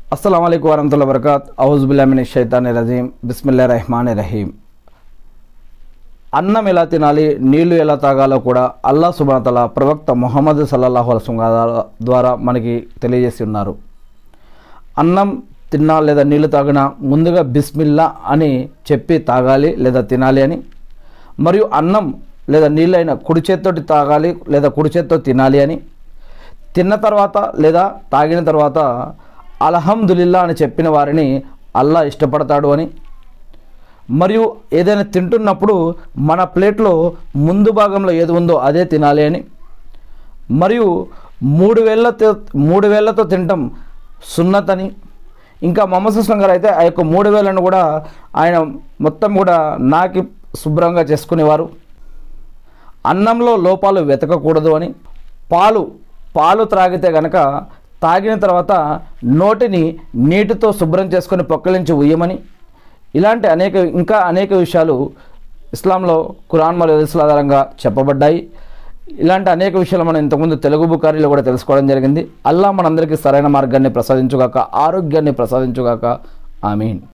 अस्सलाम वालेकुम वरहमतुल्लाहि वबरकातुहू औज़ुबिल्लाहि मिनश शैतानिर रजीम बिस्मिल्लाहिर रहमानिर रहीम। అన్నం ఎలా తినాలి, నీళ్లు ఎలా తాగాలో కూడా అల్లాహ్ సుబ్హానహు వ తఆలా ప్రవక్త ముహమ్మద్ సల్లల్లాహు అలైహి వసల్లం ద్వారా మనకి తెలియజేసి ఉన్నారు. అన్నం తిన్నా లేదా నీళ్లు తాగినా ముందుగా బిస్మిల్లా అని చెప్పి తాగాలి లేదా తినాలి అని, మరియు అన్నం లేదా నీళ్ళైనా కుడి చేత్తోటి తాగాలి లేదా కుడి చేత్తో తినాలి అని, తిన్న తర్వాత లేదా తాగిన తర్వాత అల్హమ్దులిల్లా అని చెప్పిన వారిని అల్లాహ్ ఇష్టపడతాడు అని, మరియు ఏదైనా తింటున్నప్పుడు మన ప్లేట్లో ముందు భాగంలో ఏది ఉందో అదే తినాలి అని, మరియు మూడు వేళ్లతో తినటం సున్నత్ అని, ఇంకా మొహమ్మద్ సుస్లం గారు అయితే ఆ యొక్క 3 వేళ్లను కూడా ఆయన మొత్తం కూడా నాకి శుభ్రంగా చేసుకునేవారు. అన్నంలో లోపాలు వెతకకూడదు అని, పాలు త్రాగితే గనక తాగిన తర్వాత నోటిని నీటితో శుభ్రం చేసుకొని పొక్కలించి ఉయ్యమని, ఇలాంటి ఇంకా అనేక విషయాలు ఇస్లాంలో ఖురాన్ మరియు హదీసుల ఆధారంగా చెప్పబడ్డాయి. ఇలాంటి అనేక విషయాలు మనం ఇంతకుముందు తెలుగు బుఖారీలో కూడా తెలుసుకోవడం జరిగింది. అల్లాహ్ మనందరికీ సరైన మార్గాన్ని ప్రసాదించుగాక, ఆరోగ్యాన్ని ప్రసాదించుగాక. ఆమీన్.